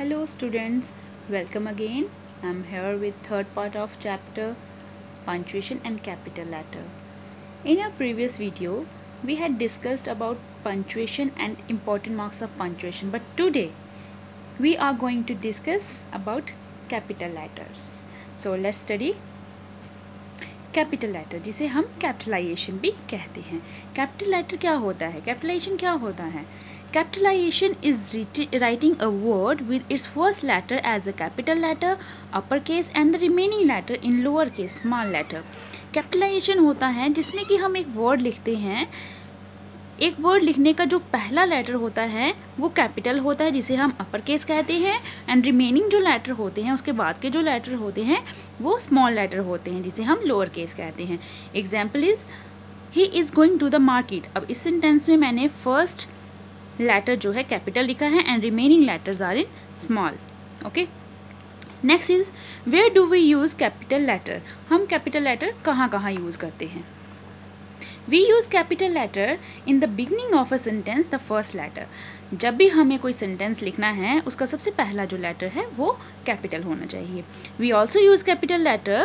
Hello students, welcome again. I'm here with third part of chapter punctuation and capital letter. In our previous video, we had discussed about punctuation and important marks of punctuation, but today we are going to discuss about capital letters. So let's study capital letter, जिसे हम capitalisation भी कहते हैं. Capital letter क्या होता है? Capitalisation क्या होता है? Capitalisation is writing a word with its first letter as a capital letter, upper case and the remaining letter in lower case small letter. Capitalisation होता है जिसमें कि हम एक वर्ड लिखते हैं. एक वर्ड लिखने का जो पहला लेटर होता है वो कैपिटल होता है, जिसे हम अपर केस कहते हैं, एंड रिमेनिंग जो लेटर होते हैं उसके बाद के जो लेटर होते हैं वो स्मॉल लेटर होते हैं, जिसे हम लोअर केस कहते हैं. Example is he is going to the market. अब इस सेंटेंस में मैंने फर्स्ट लेटर जो है कैपिटल लिखा है and remaining letters are in small. Okay, next is where do we use capital letter. हम कैपिटल लेटर कहाँ कहाँ यूज़ करते हैं? We use capital letter in the beginning of a sentence, the first letter. जब भी हमें कोई sentence लिखना है उसका सबसे पहला जो लेटर है वो कैपिटल होना चाहिए. We also use capital letter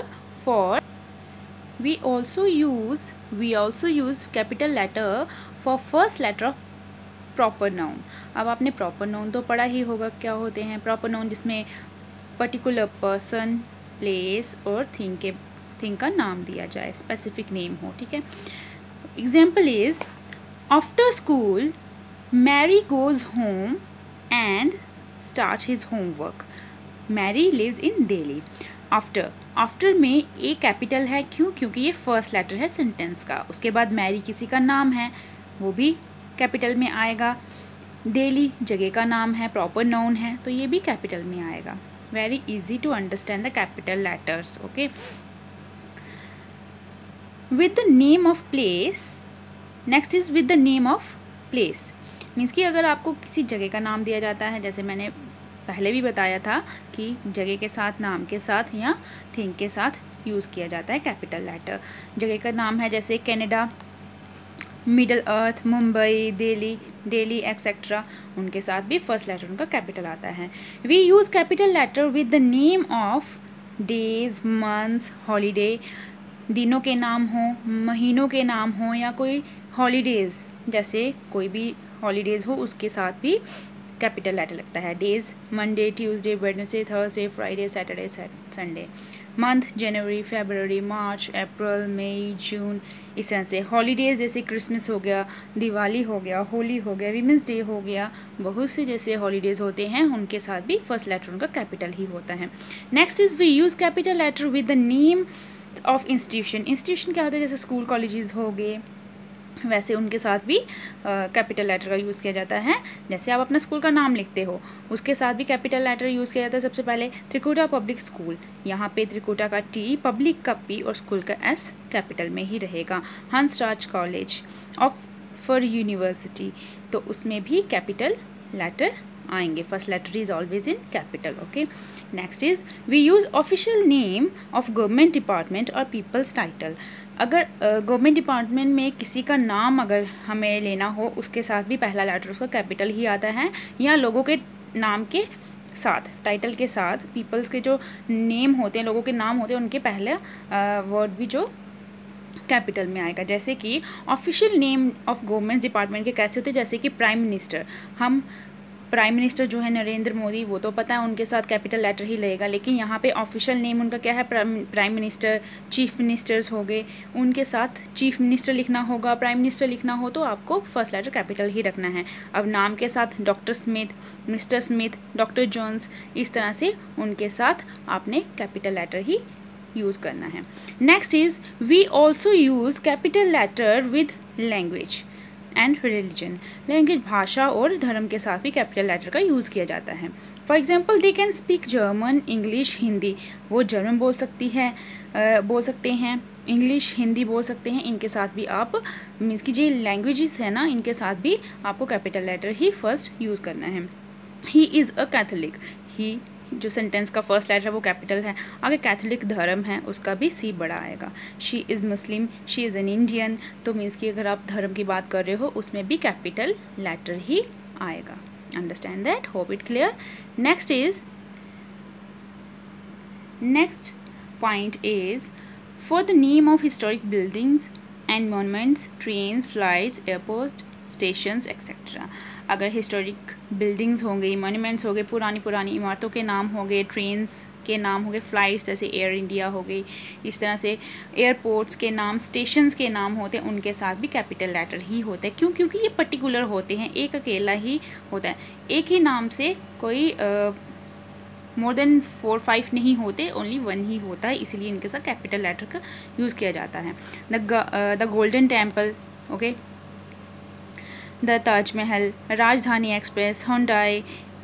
for first letter of proper noun. अब आपने proper noun तो पढ़ा ही होगा क्या होते हैं. proper noun जिसमें particular person, place और थिंग का नाम दिया जाए, स्पेसिफिक नेम हो. ठीक है. Example is after school Mary goes home and starts his homework. Mary lives in Delhi. After में ए कैपिटल है. क्यों? क्योंकि ये फर्स्ट लेटर है सेंटेंस का. उसके बाद मैरी किसी का नाम है, वो भी कैपिटल में आएगा. दिल्ली जगह का नाम है, प्रॉपर नाउन है, तो ये भी कैपिटल में आएगा. Very easy to understand the capital letters. Okay, with the name of place. next is with the name of place. Means कि अगर आपको किसी जगह का नाम दिया जाता है, जैसे मैंने पहले भी बताया था कि जगह के साथ, नाम के साथ या थिंग के साथ यूज़ किया जाता है कैपिटल लेटर. जगह का नाम है जैसे Canada, Middle Earth, Mumbai, Delhi et cetera, उनके साथ भी फर्स्ट लेटर उनका कैपिटल आता है. We use capital letter with the name of days, months, holiday. दिनों के नाम हो, महीनों के नाम हो, या कोई हॉलीडेज़, जैसे कोई भी हॉलीडेज़ हो उसके साथ भी कैपिटल लेटर लगता है. Days Monday, Tuesday, Wednesday, Thursday, Friday, Saturday, Sunday. Month January, February, March, April, May, June. इस तरह से हॉलीडेज़ जैसे क्रिसमस हो गया, दिवाली हो गया, होली हो गया, वीमेंस डे हो गया, बहुत से जैसे हॉलीडेज़ होते हैं उनके साथ भी फर्स्ट लेटर उनका कैपिटल ही होता है. Next is we use capital letter with the name of institution क्या होता है, जैसे स्कूल कॉलेजेस हो गए, वैसे उनके साथ भी कैपिटल लेटर का यूज़ किया जाता है. जैसे आप अपना स्कूल का नाम लिखते हो उसके साथ भी कैपिटल लेटर यूज़ किया जाता है. सबसे पहले त्रिकुटा पब्लिक स्कूल, यहाँ पे त्रिकुटा का टी, पब्लिक का पी और स्कूल का एस कैपिटल में ही रहेगा. हंसराज कॉलेज, ऑक्सफोर्ड यूनिवर्सिटी, तो उसमें भी कैपिटल लेटर आएंगे. First letter is always in capital. Okay, next is we use official name of government department और पीपल्स टाइटल. अगर गवर्नमेंट डिपार्टमेंट में किसी का नाम अगर हमें लेना हो उसके साथ भी पहला लेटर उसका कैपिटल ही आता है, या लोगों के नाम के साथ, टाइटल के साथ, पीपल्स के जो नेम होते हैं, लोगों के नाम होते हैं, उनके पहले वर्ड भी जो कैपिटल में आएगा. जैसे कि official name of government department के कैसे होते हैं, जैसे कि प्राइम मिनिस्टर. हम प्राइम मिनिस्टर जो है नरेंद्र मोदी, वो तो पता है उनके साथ कैपिटल लेटर ही लगेगा, लेकिन यहाँ पे ऑफिशियल नेम उनका क्या है, प्राइम मिनिस्टर. चीफ मिनिस्टर्स हो गए, उनके साथ चीफ मिनिस्टर लिखना होगा, प्राइम मिनिस्टर लिखना हो तो आपको फर्स्ट लेटर कैपिटल ही रखना है. अब नाम के साथ doctor Smith, mister Smith, doctor Johns, इस तरह से उनके साथ आपने कैपिटल लेटर ही यूज़ करना है. Next is we also use capital letter with language and religion. Language, भाषा और धर्म के साथ भी कैपिटल लेटर का यूज़ किया जाता है. For example they can speak German, English, Hindi. वो जर्मन बोल सकते हैं, इंग्लिश, हिंदी बोल सकते हैं. इनके साथ भी आप मीन्स की जो लैंग्वेजेस है ना, इनके साथ भी आपको कैपिटल लेटर ही फर्स्ट यूज़ करना है. He is a Catholic. ही जो सेंटेंस का फर्स्ट लेटर है वो कैपिटल है. अगर कैथोलिक धर्म है उसका भी सी बड़ा आएगा. She is Muslim, she is an Indian. तो मीन्स कि अगर आप धर्म की बात कर रहे हो उसमें भी कैपिटल लेटर ही आएगा. Understand that? Hope it clear. Next point is for the name of historic buildings and monuments, trains, flights, airports, stations etcetera. अगर हिस्टोरिक बिल्डिंग्स हो गई, मोन्यूमेंट्स हो गए, पुरानी इमारतों के नाम हो गए, ट्रेन्स के नाम हो गए, फ़्लाइट्स जैसे एयर इंडिया हो गई, इस तरह से एयरपोर्ट्स के नाम, स्टेशंस के नाम होते हैं, उनके साथ भी कैपिटल लेटर ही होते हैं. क्यों? क्योंकि ये पर्टिकुलर होते हैं, एक अकेला ही होता है. एक ही नाम से कोई मोर देन 4-5 नहीं होते, ओनली 1 ही होता है, इसीलिए इनके साथ कैपिटल लेटर का यूज़ किया जाता है. The Golden Temple, okay, the Taj Mahal, Rajdhani Express, Hyundai,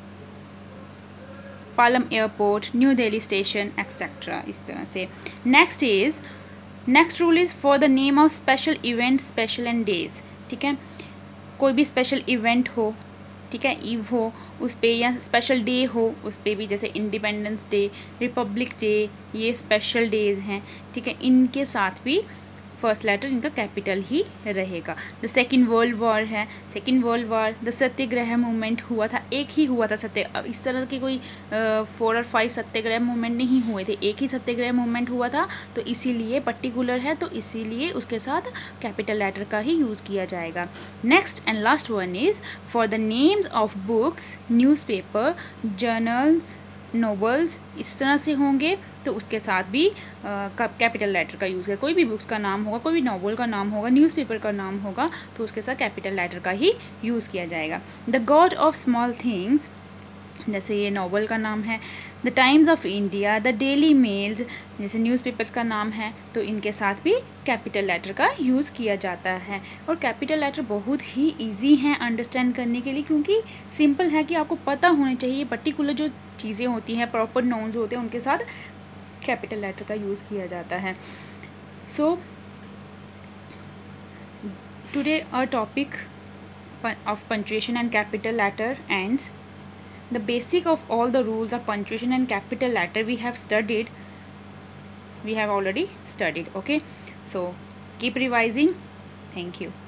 Palam airport, New Delhi station etcetera, इस तरह से. Next rule is for the name of special event, special and days. ठीक है, कोई भी स्पेशल इवेंट हो, ठीक है, ईव हो उस पर, या स्पेशल डे हो उस पर भी, जैसे इंडिपेंडेंस डे, रिपब्लिक डे, ये स्पेशल डेज हैं. ठीक है, इनके साथ भी फर्स्ट लेटर इनका कैपिटल ही रहेगा. द सेकेंड वर्ल्ड वॉर है, Second World War, the Satyagraha movement हुआ था, एक ही हुआ था अब इस तरह के कोई 4 और 5 सत्याग्रह मूवमेंट नहीं हुए थे, एक ही सत्याग्रह मूवमेंट हुआ था, तो इसीलिए पर्टिकुलर है, तो इसीलिए उसके साथ कैपिटल लेटर का ही यूज़ किया जाएगा. Next and last one is for the names of books, newspaper, journal, novels, इस तरह से होंगे तो उसके साथ भी कैपिटल लेटर का यूज़ है. कोई भी बुक्स का नाम होगा, कोई भी नॉवल का नाम होगा, न्यूज़पेपर का नाम होगा, तो उसके साथ कैपिटल लेटर का ही यूज़ किया जाएगा. The God of Small Things, जैसे ये नॉवल का नाम है. The Times of India, the Daily Mails, जैसे न्यूज़पेपर्स का नाम है, तो इनके साथ भी कैपिटल लेटर का यूज़ किया जाता है. और कैपिटल लेटर बहुत ही इजी हैं अंडरस्टैंड करने के लिए, क्योंकि सिंपल है कि आपको पता होने चाहिए पर्टिकुलर जो चीज़ें होती हैं, प्रॉपर नाउन्स होते हैं, उनके साथ कैपिटल लेटर का यूज़ किया जाता है. So today our topic of punctuation and capital letter ends. The basic of all the rules of punctuation and capital letter we have already studied. Okay, so keep revising. Thank you.